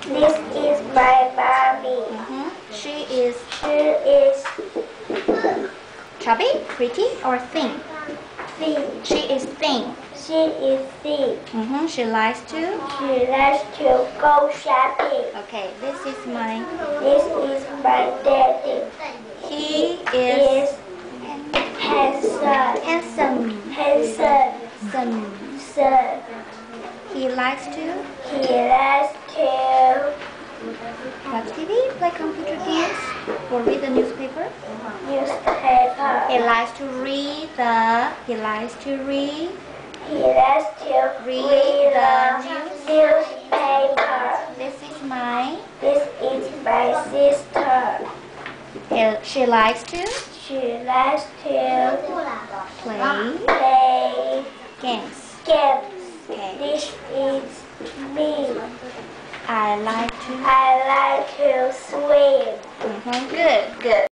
This is my Barbie. She is She is chubby, pretty, or thin? thin. She is thin. She is thin. She likes to. She likes to go shopping. Okay, this is my. This is my daddy. He Is is handsome. handsome. Handsome. Son. He likes to He likes to watch TV, play computer games, or read the newspaper. newspaper. He likes to read the. He likes to read. He likes to read the newspaper. This is my. This is my sister. She likes to She likes to play play games. games. Okay. This is me. I like to. I like to swim. Good.